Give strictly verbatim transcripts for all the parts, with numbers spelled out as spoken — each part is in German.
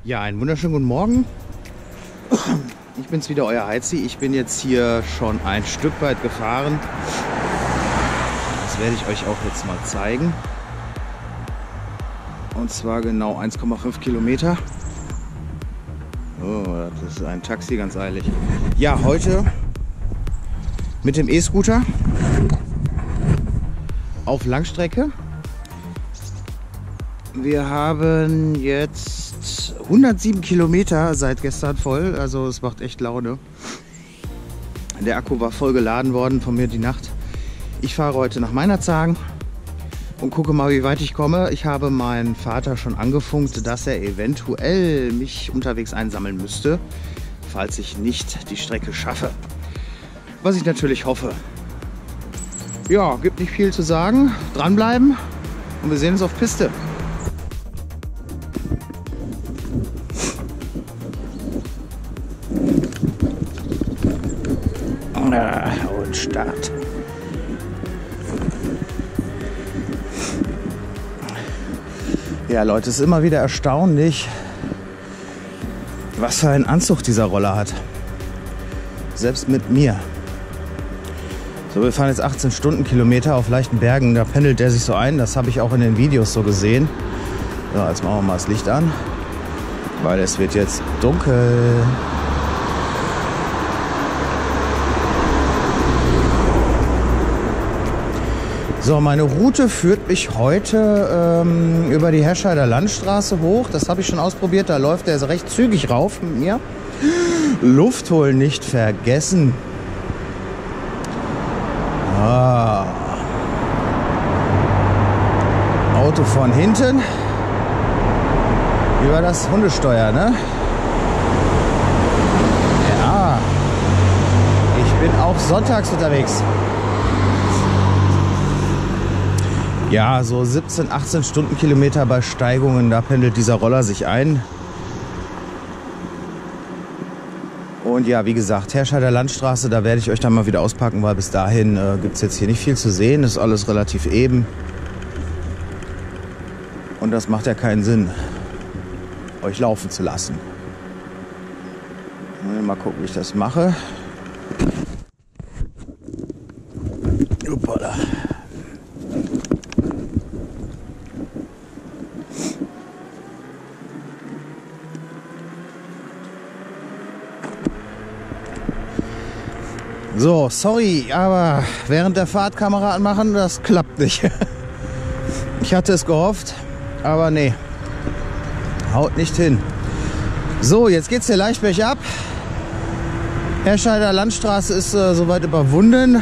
Ja, einen wunderschönen guten Morgen. Ich bin's wieder, euer Heizi. Ich bin jetzt hier schon ein Stück weit gefahren. Das werde ich euch auch jetzt mal zeigen. Und zwar genau eins Komma fünf Kilometer. Oh, das ist ein Taxi, ganz eilig. Ja, heute mit dem E-Scooter auf Langstrecke. Wir haben jetzt hundertsieben Kilometer seit gestern voll, also es macht echt Laune. Der Akku war voll geladen worden von mir die Nacht. Ich fahre heute nach Meinerzhagen und gucke mal, wie weit ich komme. Ich habe meinen Vater schon angefunkt, dass er eventuell mich unterwegs einsammeln müsste, falls ich nicht die Strecke schaffe. Was ich natürlich hoffe. Ja, gibt nicht viel zu sagen. Dranbleiben und wir sehen uns auf Piste. Und Start. Ja, Leute, es ist immer wieder erstaunlich, was für einen Anzug dieser Roller hat. Selbst mit mir. So, wir fahren jetzt achtzehn Stundenkilometer auf leichten Bergen. Da pendelt der sich so ein. Das habe ich auch in den Videos so gesehen. So, jetzt machen wir mal das Licht an, weil es wird jetzt dunkel. So, meine Route führt mich heute ähm, über die Herscheider Landstraße hoch. Das habe ich schon ausprobiert. Da läuft der recht zügig rauf mit mir. Luft holen nicht vergessen. Ah. Auto von hinten. Über das Hundesteuer, ne? Ja. Ich bin auch sonntags unterwegs. Ja, so siebzehn, achtzehn Stundenkilometer bei Steigungen, da pendelt dieser Roller sich ein. Und ja, wie gesagt, Herscheider Landstraße, da werde ich euch dann mal wieder auspacken, weil bis dahin äh, gibt es jetzt hier nicht viel zu sehen. Ist alles relativ eben. Und das macht ja keinen Sinn, euch laufen zu lassen. Mal gucken, wie ich das mache. Uppala. So, sorry, aber während der Fahrt Kamera anmachen, das klappt nicht. Ich hatte es gehofft, aber nee, haut nicht hin. So, jetzt geht's hier leicht bergab. Herscheider Landstraße ist äh, soweit überwunden.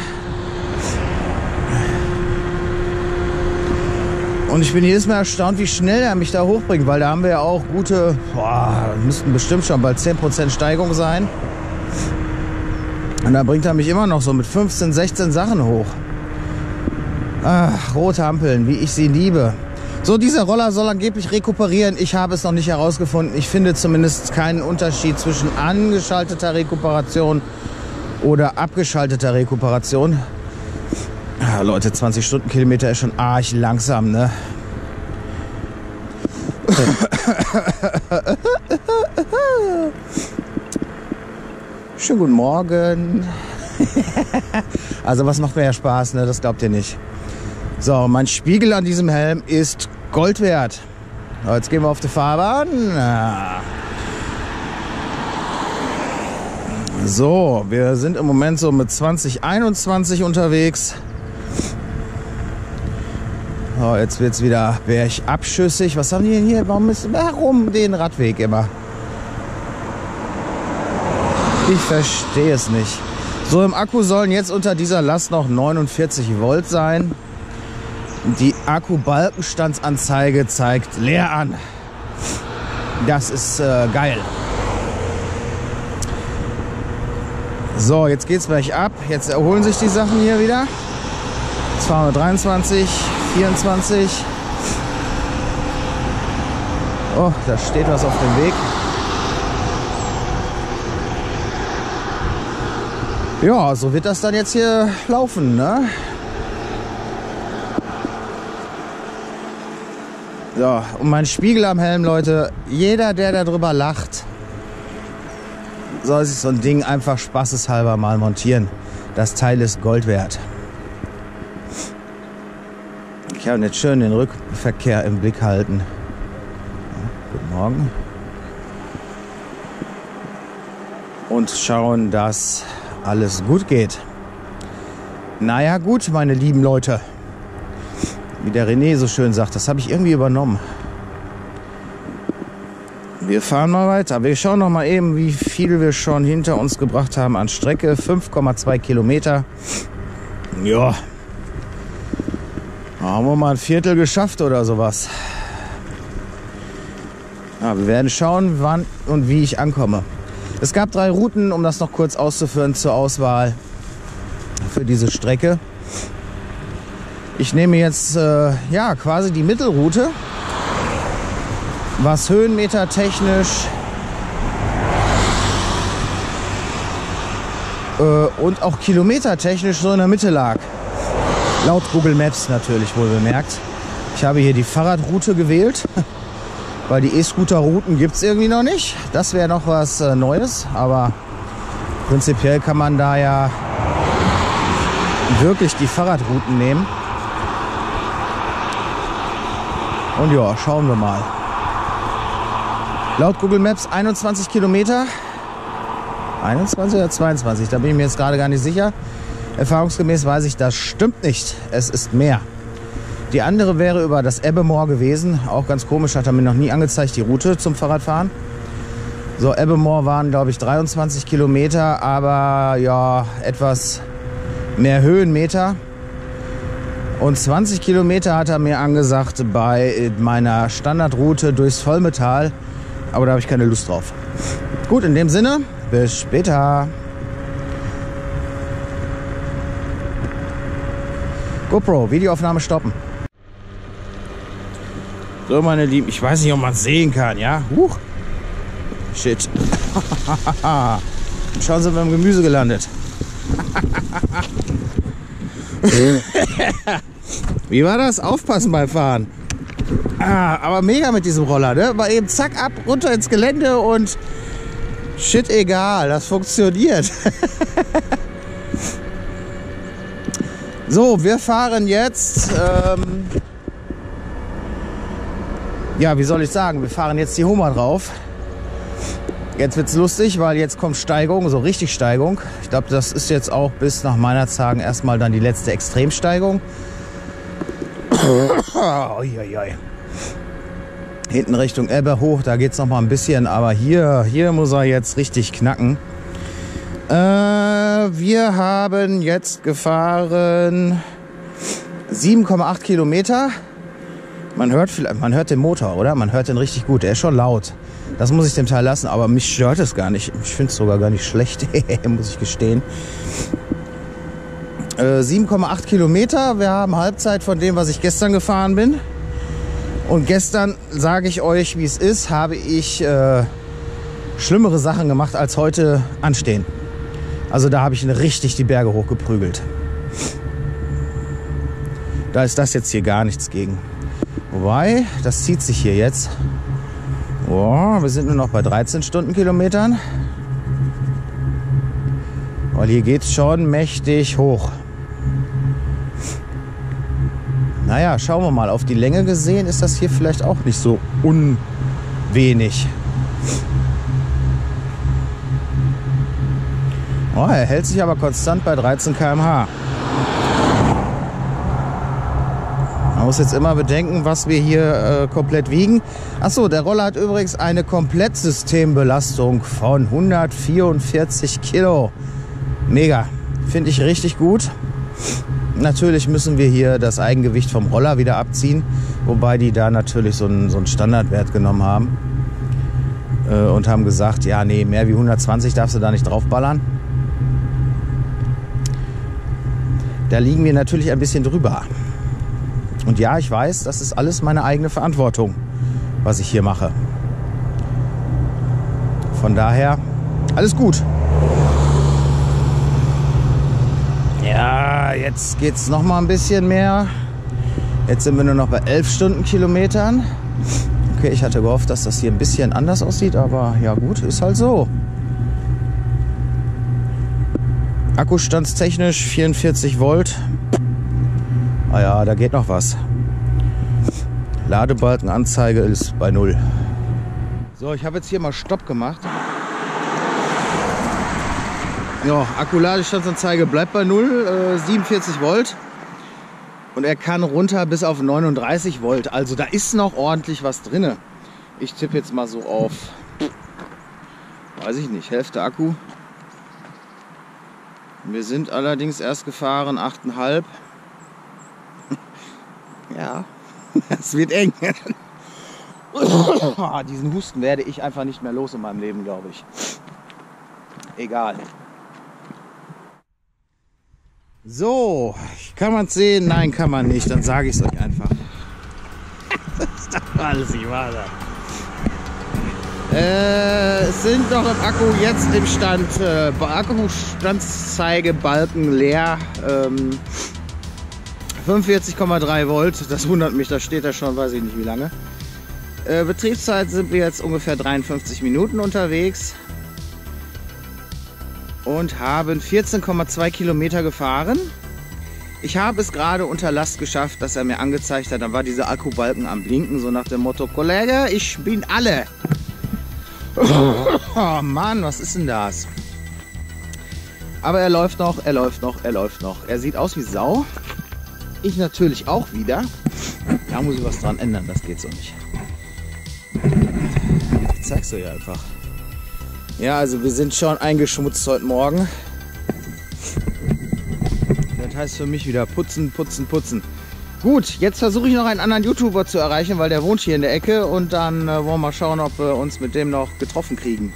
Und ich bin jedes Mal erstaunt, wie schnell er mich da hochbringt, weil da haben wir ja auch gute, boah, müssten bestimmt schon bald zehn Prozent Steigung sein. Und da bringt er mich immer noch so mit fünfzehn, sechzehn Sachen hoch. Ach, rote Ampeln, wie ich sie liebe. So, dieser Roller soll angeblich rekuperieren. Ich habe es noch nicht herausgefunden. Ich finde zumindest keinen Unterschied zwischen angeschalteter Rekuperation oder abgeschalteter Rekuperation. Ah, Leute, zwanzig Stundenkilometer ist schon arg langsam, ne? Schönen guten Morgen. Also was macht mir ja Spaß, ne? Das glaubt ihr nicht. So, mein Spiegel an diesem Helm ist Gold wert. So, jetzt gehen wir auf die Fahrbahn. So, wir sind im Moment so mit zwanzig einundzwanzig unterwegs. So, jetzt wird es wieder bergabschüssig. Was haben die denn hier? Warum ist warum den Radweg immer? Ich verstehe es nicht. So, im Akku sollen jetzt unter dieser Last noch neunundvierzig Volt sein. Die Akku-Balkenstandsanzeige zeigt leer an. Das ist äh, geil. So, jetzt geht's gleich ab. Jetzt erholen sich die Sachen hier wieder. Jetzt fahren wir dreiundzwanzig, vierundzwanzig. Oh, da steht was auf dem Weg. Ja, so wird das dann jetzt hier laufen, ne? So, und mein Spiegel am Helm, Leute. Jeder, der darüber lacht, soll sich so ein Ding einfach spaßeshalber mal montieren. Das Teil ist Gold wert. Ich kann jetzt schön den Rückverkehr im Blick halten. Ja, guten Morgen. Und schauen, dass alles gut geht. Naja gut, meine lieben Leute. Wie der René so schön sagt, das habe ich irgendwie übernommen. Wir fahren mal weiter. Wir schauen noch mal eben, wie viel wir schon hinter uns gebracht haben an Strecke. fünf Komma zwei Kilometer. Ja. Haben wir mal ein Viertel geschafft oder sowas. Ja, wir werden schauen, wann und wie ich ankomme. Es gab drei Routen, um das noch kurz auszuführen, zur Auswahl für diese Strecke. Ich nehme jetzt äh, ja, quasi die Mittelroute, was Höhenmeter technisch äh, und auch Kilometer technisch so in der Mitte lag. Laut Google Maps natürlich, wohl bemerkt. Ich habe hier die Fahrradroute gewählt, weil die E-Scooter-Routen gibt es irgendwie noch nicht. Das wäre noch was äh, Neues, aber prinzipiell kann man da ja wirklich die Fahrradrouten nehmen. Und ja, schauen wir mal. Laut Google Maps einundzwanzig Kilometer. einundzwanzig oder zweiundzwanzig, da bin ich mir jetzt gerade gar nicht sicher. Erfahrungsgemäß weiß ich, das stimmt nicht. Es ist mehr. Die andere wäre über das Ebbemoor gewesen. Auch ganz komisch, hat er mir noch nie angezeigt, die Route zum Fahrradfahren. So, Ebbemoor waren, glaube ich, dreiundzwanzig Kilometer, aber ja, etwas mehr Höhenmeter. Und zwanzig Kilometer hat er mir angesagt bei meiner Standardroute durchs Vollmetall. Aber da habe ich keine Lust drauf. Gut, in dem Sinne, bis später. GoPro, Videoaufnahme stoppen. So, meine Lieben, ich weiß nicht, ob man es sehen kann, ja? Huch. Shit. Schauen Sie, wir haben Gemüse gelandet. Wie war das? Aufpassen beim Fahren. Ah, aber mega mit diesem Roller, ne? Mal eben zack, ab, runter ins Gelände und shit, egal, das funktioniert. So, wir fahren jetzt, ähm, ja, wie soll ich sagen, wir fahren jetzt die Hummer drauf. Jetzt wird's lustig, weil jetzt kommt Steigung, so richtig Steigung. Ich glaube, das ist jetzt auch bis nach meiner Zagen erstmal dann die letzte Extremsteigung. Uiuiui. Hinten Richtung Ebbe hoch, da geht es noch mal ein bisschen, aber hier, hier muss er jetzt richtig knacken. Äh, wir haben jetzt gefahren sieben Komma acht Kilometer. Man hört, man hört den Motor, oder? Man hört den richtig gut, der ist schon laut. Das muss ich dem Teil lassen, aber mich stört es gar nicht. Ich finde es sogar gar nicht schlecht, muss ich gestehen. Äh, sieben Komma acht Kilometer, wir haben Halbzeit von dem, was ich gestern gefahren bin. Und gestern, sage ich euch, wie es ist, habe ich äh, schlimmere Sachen gemacht, als heute anstehen. Also da habe ich richtig die Berge hochgeprügelt. Da ist das jetzt hier gar nichts gegen. Wobei, das zieht sich hier jetzt. Oh, wir sind nur noch bei dreizehn Stundenkilometern. Weil hier geht es schon mächtig hoch. Naja, schauen wir mal. Auf die Länge gesehen ist das hier vielleicht auch nicht so unwenig. Oh, er hält sich aber konstant bei dreizehn Kilometer pro Stunde. Man muss jetzt immer bedenken, was wir hier äh, komplett wiegen. Achso, der Roller hat übrigens eine Komplettsystembelastung von hundertvierundvierzig Kilo. Mega. Finde ich richtig gut. Natürlich müssen wir hier das Eigengewicht vom Roller wieder abziehen, wobei die da natürlich so einen, so einen Standardwert genommen haben äh, und haben gesagt, ja, nee, mehr wie hundertzwanzig darfst du da nicht draufballern. Da liegen wir natürlich ein bisschen drüber. Und ja, ich weiß, das ist alles meine eigene Verantwortung, was ich hier mache. Von daher, alles gut. Ja, jetzt geht es noch mal ein bisschen mehr. Jetzt sind wir nur noch bei elf Stundenkilometern. Okay, ich hatte gehofft, dass das hier ein bisschen anders aussieht, aber ja gut, ist halt so. Akkustandstechnisch vierundvierzig Volt. Ah ja, da geht noch was. Ladebalkenanzeige ist bei null. So, ich habe jetzt hier mal Stopp gemacht. Ja, Akkuladestandsanzeige bleibt bei null, äh, siebenundvierzig Volt. Und er kann runter bis auf neununddreißig Volt. Also da ist noch ordentlich was drin. Ich tippe jetzt mal so auf, weiß ich nicht, Hälfte Akku. Wir sind allerdings erst gefahren acht Komma fünf. Ja, es wird eng. Diesen Husten werde ich einfach nicht mehr los in meinem Leben, glaube ich. Egal. So, kann man es sehen? Nein, kann man nicht. Dann sage ich es euch einfach. Das ist doch alles nicht wahr. Äh, es sind noch im Akku jetzt im Stand, äh, Akkustandzeige Balken leer, ähm, fünfundvierzig Komma drei Volt, das wundert mich, da steht er schon, weiß ich nicht wie lange. Äh, Betriebszeit sind wir jetzt ungefähr dreiundfünfzig Minuten unterwegs und haben vierzehn Komma zwei Kilometer gefahren. Ich habe es gerade unter Last geschafft, dass er mir angezeigt hat, dann war dieser Akkubalken am Blinken, so nach dem Motto, Kollege, ich bin alle. Oh Mann, was ist denn das? Aber er läuft noch, er läuft noch, er läuft noch. Er sieht aus wie Sau. Ich natürlich auch wieder. Da muss ich was dran ändern, das geht so nicht. Ich zeig's euch einfach. Ja, also wir sind schon eingeschmutzt heute Morgen. Das heißt für mich wieder putzen, putzen, putzen. Gut, jetzt versuche ich noch einen anderen YouTuber zu erreichen, weil der wohnt hier in der Ecke und dann äh, wollen wir mal schauen, ob wir uns mit dem noch getroffen kriegen.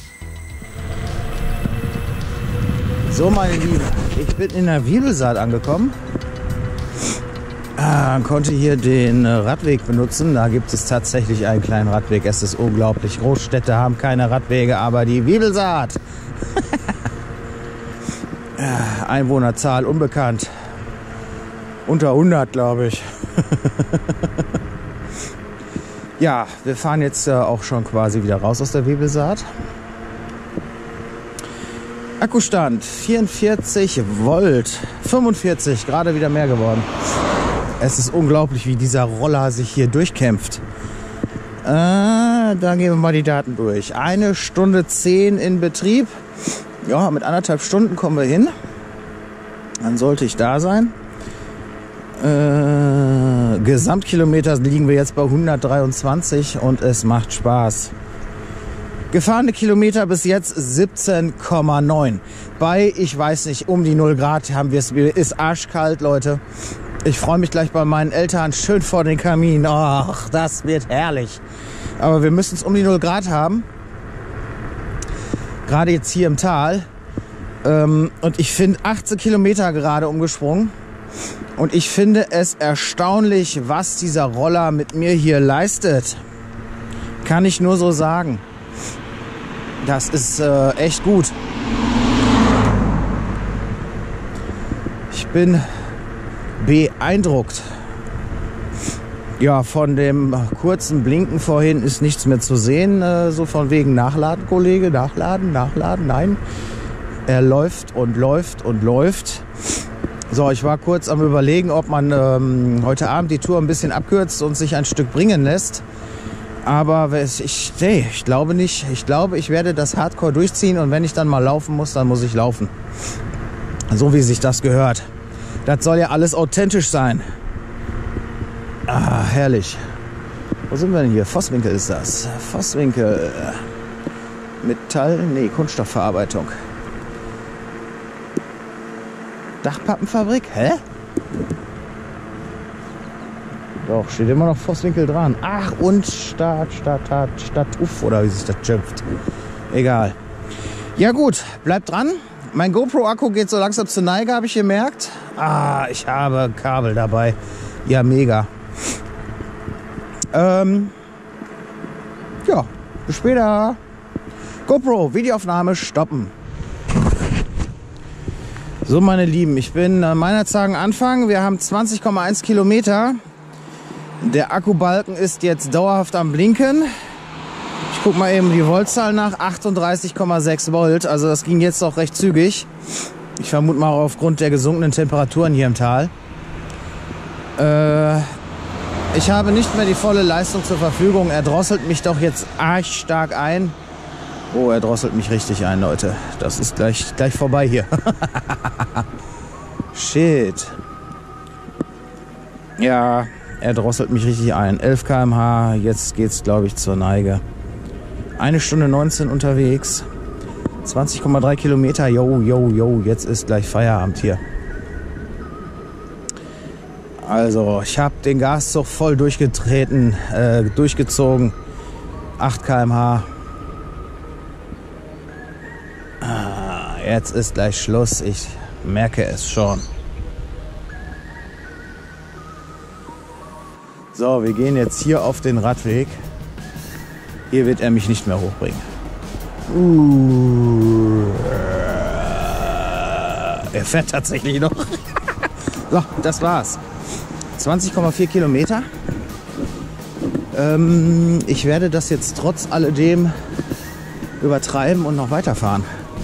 So, meine Lieben, ich bin in der Wiebelsaat angekommen. Ah, konnte hier den äh, Radweg benutzen. Da gibt es tatsächlich einen kleinen Radweg. Es ist unglaublich. Großstädte haben keine Radwege, aber die Wiebelsaat. Ja, Einwohnerzahl unbekannt. Unter hundert, glaube ich. Ja, wir fahren jetzt äh, auch schon quasi wieder raus aus der Wiebelsaat. Akkustand vierundvierzig Volt, fünfundvierzig, gerade wieder mehr geworden. Es ist unglaublich, wie dieser Roller sich hier durchkämpft. Äh, dann gehen wir mal die Daten durch. Eine Stunde zehn in Betrieb. Ja, mit anderthalb Stunden kommen wir hin. Dann sollte ich da sein. Äh, Gesamtkilometer liegen wir jetzt bei hundertdreiundzwanzig und es macht Spaß. Gefahrene Kilometer bis jetzt siebzehn Komma neun. Bei, ich weiß nicht, um die null Grad haben wir es. Ist arschkalt, Leute. Ich freue mich gleich bei meinen Eltern schön vor den Kamin. Ach, das wird herrlich. Aber wir müssen es um die null Grad haben. Gerade jetzt hier im Tal. Ähm, und ich finde achtzehn Kilometer gerade umgesprungen. Und ich finde es erstaunlich, was dieser Roller mit mir hier leistet. Kann ich nur so sagen. Das ist äh, echt gut. Ich bin beeindruckt. Ja, von dem kurzen Blinken vorhin ist nichts mehr zu sehen. Äh, so von wegen Nachladen, Kollege. Nachladen, nachladen. Nein. Er läuft und läuft und läuft. So, ich war kurz am Überlegen, ob man ähm, heute Abend die Tour ein bisschen abkürzt und sich ein Stück bringen lässt. Aber ich, nee, ich glaube nicht. Ich glaube, ich werde das Hardcore durchziehen und wenn ich dann mal laufen muss, dann muss ich laufen. So wie sich das gehört. Das soll ja alles authentisch sein. Ah, herrlich. Wo sind wir denn hier? Vosswinkel ist das. Vosswinkel. Metall, nee, Kunststoffverarbeitung. Dachpappenfabrik? Hä? Doch, steht immer noch Vosswinkel dran. Ach, und Stadt, Stadt, Stadt, Stadt, Uff, oder wie sich das schimpft. Egal. Ja gut, bleibt dran. Mein GoPro-Akku geht so langsam zur Neige, habe ich gemerkt. Ah, ich habe Kabel dabei. Ja, mega. Ähm, ja, bis später. GoPro, Videoaufnahme stoppen. So, meine Lieben, ich bin äh, meiner Zagen Anfang. Wir haben zwanzig Komma eins Kilometer. Der Akkubalken ist jetzt dauerhaft am Blinken. Ich gucke mal eben die Voltzahl nach. achtunddreißig Komma sechs Volt. Also das ging jetzt auch recht zügig. Ich vermute mal aufgrund der gesunkenen Temperaturen hier im Tal. Äh, ich habe nicht mehr die volle Leistung zur Verfügung. Er drosselt mich doch jetzt arg stark ein. Oh, er drosselt mich richtig ein, Leute. Das ist gleich, gleich vorbei hier. Shit. Ja, er drosselt mich richtig ein. elf Kilometer pro Stunde, jetzt geht's, glaube ich, zur Neige. Eine Stunde neunzehn unterwegs. zwanzig Komma drei Kilometer. Jo, jo, jo, jetzt ist gleich Feierabend hier. Also, ich habe den Gaszug voll durchgetreten, äh, durchgezogen. acht Kilometer pro Stunde. Ah, jetzt ist gleich Schluss. Ich merke es schon. So, wir gehen jetzt hier auf den Radweg. Hier wird er mich nicht mehr hochbringen. Uh, er fährt tatsächlich noch. So, das war's. zwanzig Komma vier Kilometer. Ähm, ich werde das jetzt trotz alledem übertreiben und noch weiterfahren.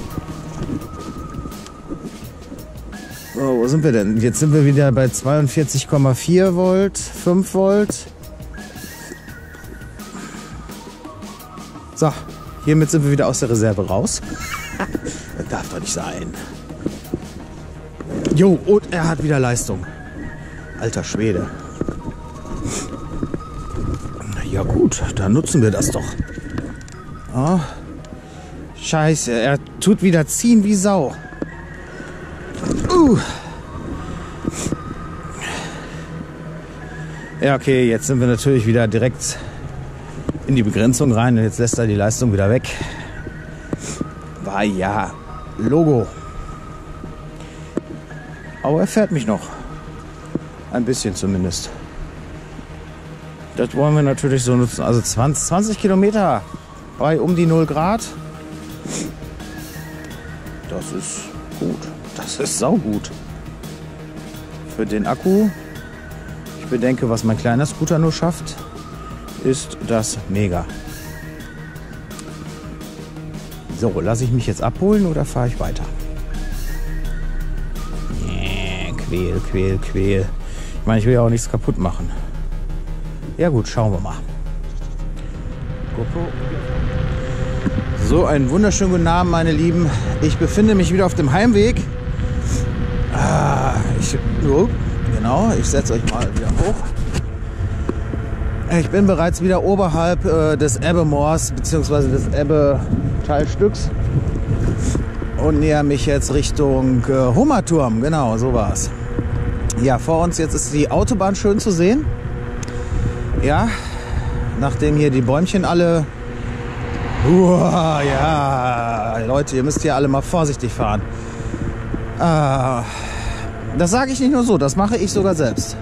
So, wo sind wir denn? Jetzt sind wir wieder bei zweiundvierzig Komma vier Volt, fünf Volt. So, hiermit sind wir wieder aus der Reserve raus. Das darf doch nicht sein. Jo, und er hat wieder Leistung. Alter Schwede. Ja gut, dann nutzen wir das doch. Oh. Scheiße, er tut wieder ziehen wie Sau. Uh. Ja, okay, jetzt sind wir natürlich wieder direkt in die Begrenzung rein und jetzt lässt er die Leistung wieder weg. War ja Logo. Aber er fährt mich noch. Ein bisschen zumindest. Das wollen wir natürlich so nutzen. Also zwanzig, zwanzig Kilometer bei um die null Grad. Das ist gut. Das ist saugut. Für den Akku, ich bedenke, was mein kleiner Scooter nur schafft, ist das mega. So, lasse ich mich jetzt abholen oder fahre ich weiter? Nee, quäl, quäl, quäl. Ich meine, ich will ja auch nichts kaputt machen. Ja gut, schauen wir mal. GoPro. So, einen wunderschönen guten Abend, meine Lieben. Ich befinde mich wieder auf dem Heimweg. Ah, ich, oh, genau, ich setze euch mal wieder hoch. Ich bin bereits wieder oberhalb äh, des Ebbe-Moors bzw. des Ebbe-Teilstücks und näher mich jetzt Richtung äh, Hummerturm. Genau, so war's. Ja, vor uns jetzt ist die Autobahn schön zu sehen. Ja, nachdem hier die Bäumchen alle... Uah, ja, Leute, ihr müsst hier alle mal vorsichtig fahren. Ah, das sage ich nicht nur so, das mache ich sogar selbst.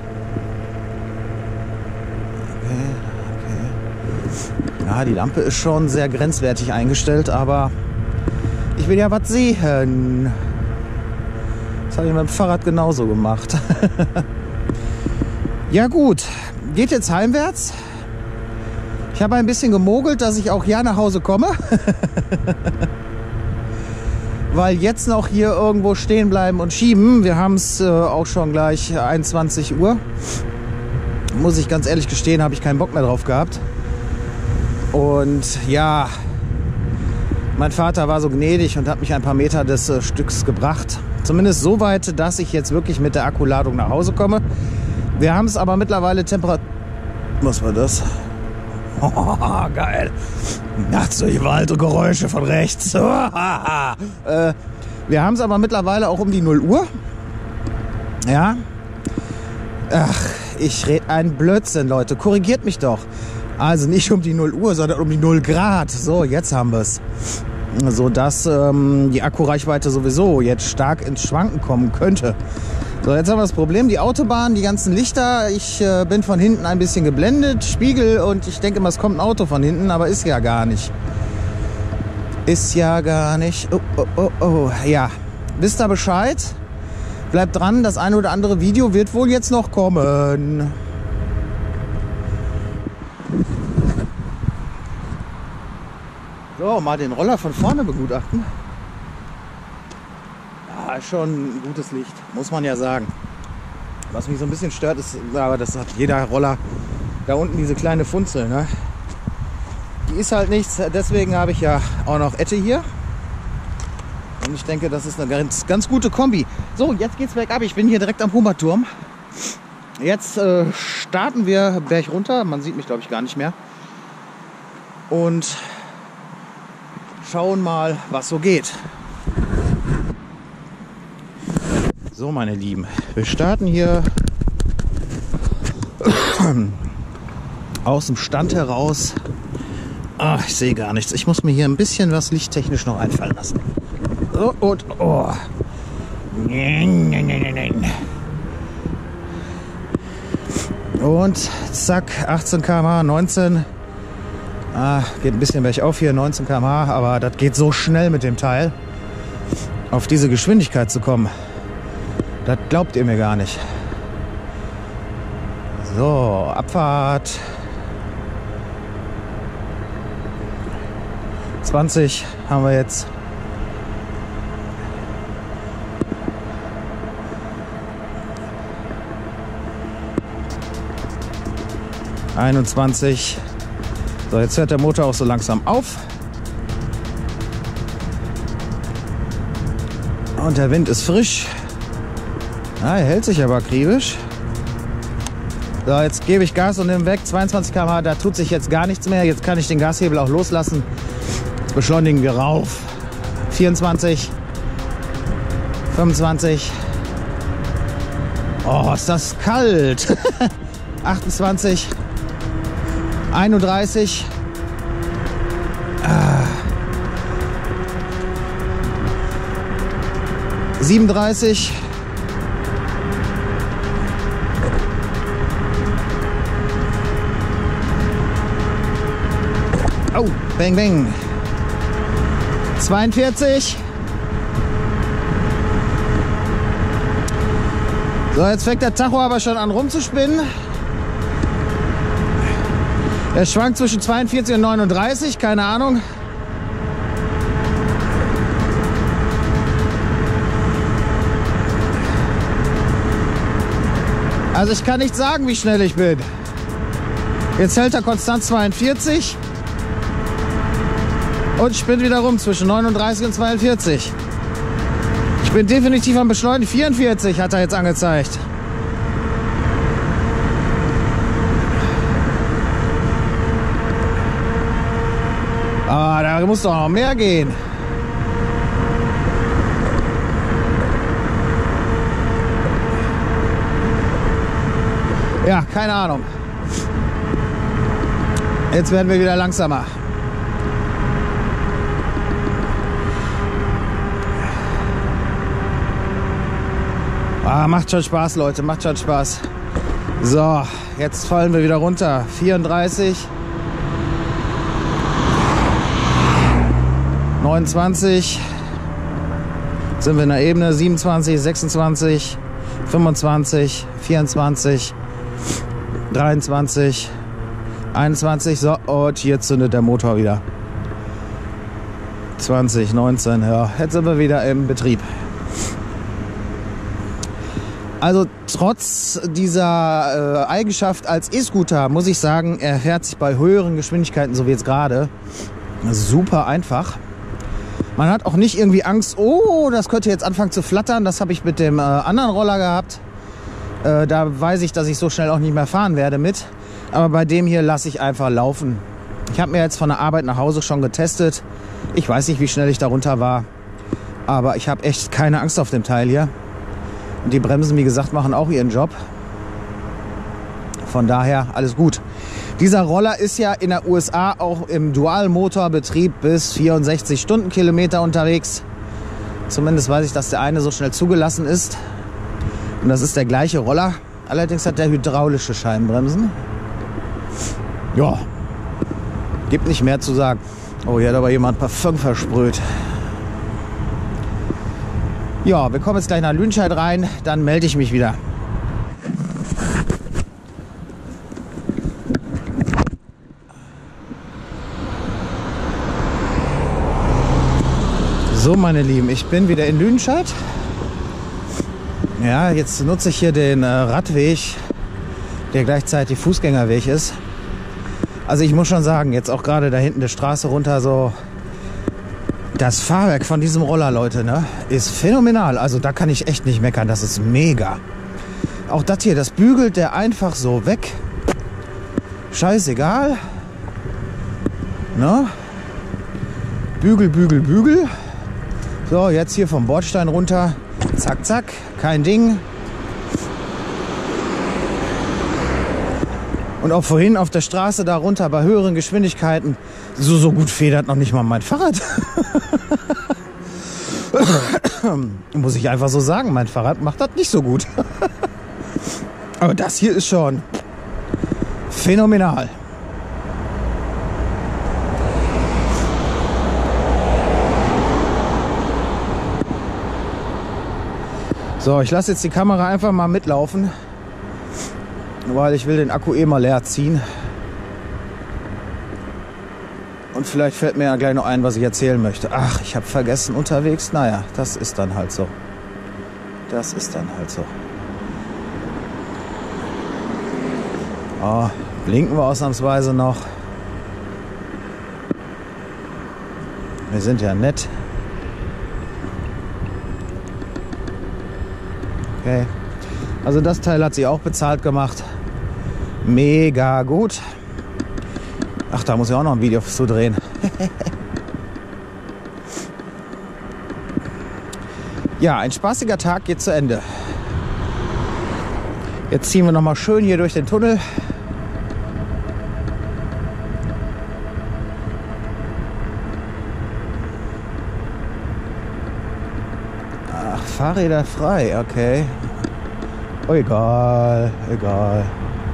Ja, die Lampe ist schon sehr grenzwertig eingestellt, aber ich will ja was sehen. Das habe ich mit dem Fahrrad genauso gemacht. Ja gut, geht jetzt heimwärts. Ich habe ein bisschen gemogelt, dass ich auch ja nach Hause komme. Weil jetzt noch hier irgendwo stehen bleiben und schieben. Wir haben es äh, auch schon gleich einundzwanzig Uhr. Muss ich ganz ehrlich gestehen, habe ich keinen Bock mehr drauf gehabt. Und ja, mein Vater war so gnädig und hat mich ein paar Meter des äh, Stücks gebracht. Zumindest so weit, dass ich jetzt wirklich mit der Akkuladung nach Hause komme. Wir haben es aber mittlerweile Temperatur... Was war das? Oh, geil. Nachts durch Wald und Geräusche von rechts. äh, wir haben es aber mittlerweile auch um die null Uhr. Ja. Ach, ich rede einen Blödsinn, Leute. Korrigiert mich doch. Also nicht um die null Uhr, sondern um die null Grad. So, jetzt haben wir es. Sodass ähm, die Akkureichweite sowieso jetzt stark ins Schwanken kommen könnte. So, jetzt haben wir das Problem, die Autobahn, die ganzen Lichter. Ich äh, bin von hinten ein bisschen geblendet, Spiegel, und ich denke immer, es kommt ein Auto von hinten, aber ist ja gar nicht. Ist ja gar nicht. Oh, oh, oh, oh. Ja, wisst ihr Bescheid? Bleibt dran, das eine oder andere Video wird wohl jetzt noch kommen. So, mal den Roller von vorne begutachten. Ja, schon ein gutes Licht, muss man ja sagen. Was mich so ein bisschen stört, ist, aber das hat jeder Roller, da unten diese kleine Funzel, ne? Die ist halt nichts, deswegen habe ich ja auch noch Ette hier. Und ich denke, das ist eine ganz, ganz gute Kombi. So, jetzt geht's bergab. Ich bin hier direkt am Hummerturm. Jetzt äh, starten wir Berg runter. Man sieht mich, glaube ich, gar nicht mehr. Und schauen mal, was so geht. So, meine Lieben, wir starten hier aus dem Stand heraus. Ah, ich sehe gar nichts. Ich muss mir hier ein bisschen was lichttechnisch noch einfallen lassen. So, und oh. Und zack, achtzehn Kilometer pro Stunde, neunzehn. Ah, geht ein bisschen bergauf hier, neunzehn Kilometer pro Stunde, aber das geht so schnell mit dem Teil. Auf diese Geschwindigkeit zu kommen, das glaubt ihr mir gar nicht. So, Abfahrt. zwanzig haben wir jetzt. einundzwanzig. So, jetzt hört der Motor auch so langsam auf. Und der Wind ist frisch. Ah, er hält sich aber akribisch. So, jetzt gebe ich Gas und nehme weg. zweiundzwanzig Kilometer pro Stunde, da tut sich jetzt gar nichts mehr. Jetzt kann ich den Gashebel auch loslassen. Jetzt beschleunigen wir rauf. vierundzwanzig. fünfundzwanzig. Oh, ist das kalt. achtundzwanzig. einunddreißig. Ah. siebenunddreißig. Oh, bang, bang. zweiundvierzig. So, jetzt fängt der Tacho aber schon an rumzuspinnen. Er schwankt zwischen zweiundvierzig und neununddreißig, keine Ahnung. Also ich kann nicht sagen, wie schnell ich bin. Jetzt hält er konstant zweiundvierzig. Und spinnt wieder rum zwischen neununddreißig und zweiundvierzig. Ich bin definitiv am Beschleunigen. vierundvierzig hat er jetzt angezeigt. Ah, da muss doch noch mehr gehen. Ja, keine Ahnung. Jetzt werden wir wieder langsamer. Ah, macht schon Spaß, Leute, macht schon Spaß. So, jetzt fallen wir wieder runter. vierunddreißig. neunundzwanzig. Sind wir in der Ebene. siebenundzwanzig, sechsundzwanzig, fünfundzwanzig, vierundzwanzig, dreiundzwanzig, einundzwanzig. So, und hier zündet der Motor wieder. zwanzig, neunzehn, ja. Jetzt sind wir wieder im Betrieb. Also trotz dieser äh, Eigenschaft als E-Scooter muss ich sagen, er fährt sich bei höheren Geschwindigkeiten, so wie jetzt gerade, super einfach. Man hat auch nicht irgendwie Angst, oh, das könnte jetzt anfangen zu flattern. Das habe ich mit dem äh, anderen Roller gehabt. Äh, da weiß ich, dass ich so schnell auch nicht mehr fahren werde mit. Aber bei dem hier lasse ich einfach laufen. Ich habe mir jetzt von der Arbeit nach Hause schon getestet. Ich weiß nicht, wie schnell ich da runter war. Aber ich habe echt keine Angst auf dem Teil hier. Und die Bremsen, wie gesagt, machen auch ihren Job. Von daher alles gut. Dieser Roller ist ja in der U S A auch im Dualmotorbetrieb bis vierundsechzig Stundenkilometer unterwegs. Zumindest weiß ich, dass der eine so schnell zugelassen ist. Und das ist der gleiche Roller. Allerdings hat der hydraulische Scheibenbremsen. Ja, gibt nicht mehr zu sagen. Oh, hier hat aber jemand Parfüm versprüht. Ja, wir kommen jetzt gleich nach Lüdenscheid rein, dann melde ich mich wieder. So, meine Lieben, ich bin wieder in Lüdenscheid. Ja, jetzt nutze ich hier den äh, Radweg, der gleichzeitig Fußgängerweg ist. Also ich muss schon sagen, jetzt auch gerade da hinten die Straße runter, so das Fahrwerk von diesem Roller, Leute, ne, ist phänomenal. Also da kann ich echt nicht meckern, das ist mega. Auch das hier, das bügelt der einfach so weg. Scheißegal. Ne? Bügel, bügel, bügel. So, jetzt hier vom Bordstein runter. Zack, zack. Kein Ding. Und auch vorhin auf der Straße da runter bei höheren Geschwindigkeiten. So, so gut federt noch nicht mal mein Fahrrad. Muss ich einfach so sagen, mein Fahrrad macht das nicht so gut. Aber das hier ist schon phänomenal. So, ich lasse jetzt die Kamera einfach mal mitlaufen, weil ich will den Akku eh mal leer ziehen. Und vielleicht fällt mir ja gleich noch ein, was ich erzählen möchte. Ach, ich habe vergessen unterwegs. Naja, das ist dann halt so. Das ist dann halt so. Oh, blinken wir ausnahmsweise noch. Wir sind ja nett. Okay. Also das Teil hat sie auch bezahlt gemacht. Mega gut. Ach, da muss ich auch noch ein Video zu drehen. Ja, ein spaßiger Tag geht zu Ende. Jetzt ziehen wir noch mal schön hier durch den Tunnel. Ach, Fahrräder frei, okay. Oh, egal, egal.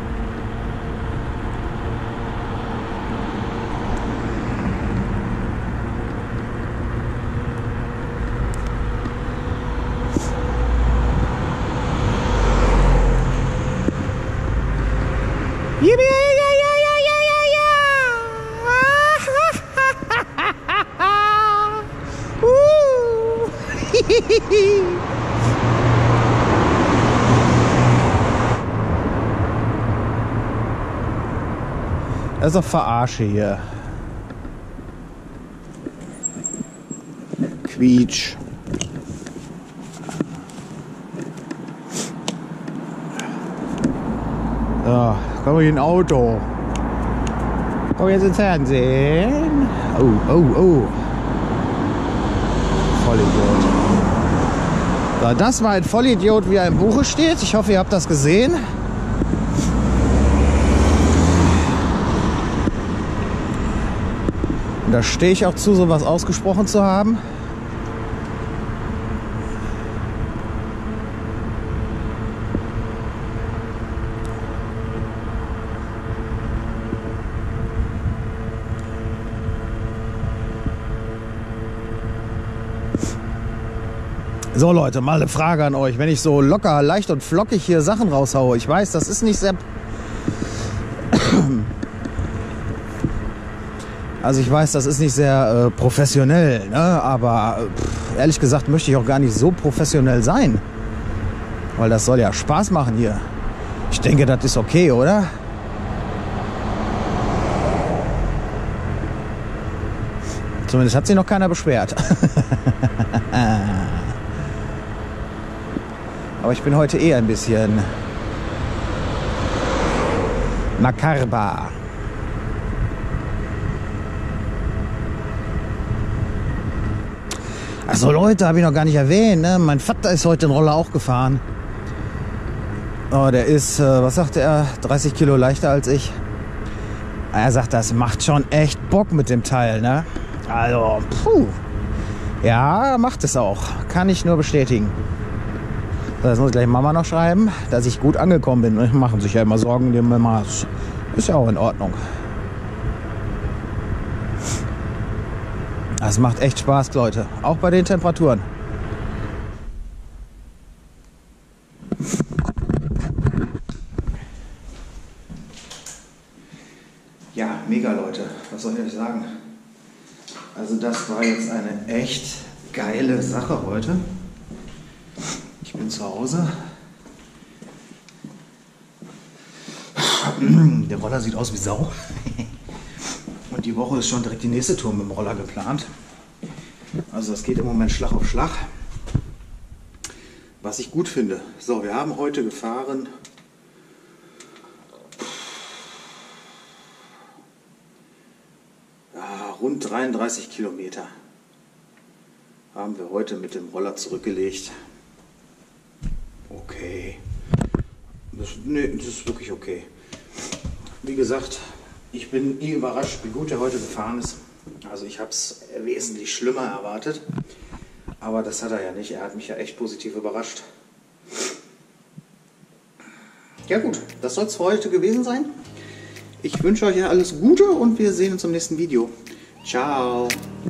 Das ist doch Verarsche hier. Quietsch. So, kommen wir in ein Auto. Kommen wir jetzt ins Fernsehen. Oh, oh, oh. Vollidiot. So, das war ein Vollidiot, wie er im Buche steht. Ich hoffe, ihr habt das gesehen. Und da stehe ich auch zu, sowas ausgesprochen zu haben. So Leute, mal eine Frage an euch. Wenn ich so locker, leicht und flockig hier Sachen raushaue, ich weiß, das ist nicht sehr... Also ich weiß, das ist nicht sehr äh, professionell, ne? Aber pff, ehrlich gesagt möchte ich auch gar nicht so professionell sein. Weil das soll ja Spaß machen hier. Ich denke, das ist okay, oder? Zumindest hat sich noch keiner beschwert. Aber ich bin heute eher ein bisschen makaber. Achso Leute, habe ich noch gar nicht erwähnt, ne? Mein Vater ist heute den Roller auch gefahren. Oh, der ist, äh, was sagte er, dreißig Kilo leichter als ich. Er sagt, das macht schon echt Bock mit dem Teil, ne? Also, puh. Ja, macht es auch. Kann ich nur bestätigen. So, jetzt muss ich gleich Mama noch schreiben, dass ich gut angekommen bin. Die machen sich ja immer Sorgen, die Mama. Ist ja auch in Ordnung. Das macht echt Spaß, Leute. Auch bei den Temperaturen. Ja, mega, Leute. Was soll ich euch sagen? Also das war jetzt eine echt geile Sache heute. Ich bin zu Hause. Der Roller sieht aus wie Sau. Und die Woche ist schon direkt die nächste Tour mit dem Roller geplant. Also das geht im Moment Schlag auf Schlag. Was ich gut finde. So, wir haben heute gefahren ja, rund dreiunddreißig Kilometer. Haben wir heute mit dem Roller zurückgelegt. Okay. Das, nee, das ist wirklich okay. Wie gesagt, ich bin eh überrascht, wie gut er heute gefahren ist. Also ich habe es wesentlich schlimmer erwartet. Aber das hat er ja nicht. Er hat mich ja echt positiv überrascht. Ja gut, das soll es für heute gewesen sein. Ich wünsche euch ja alles Gute und wir sehen uns im nächsten Video. Ciao.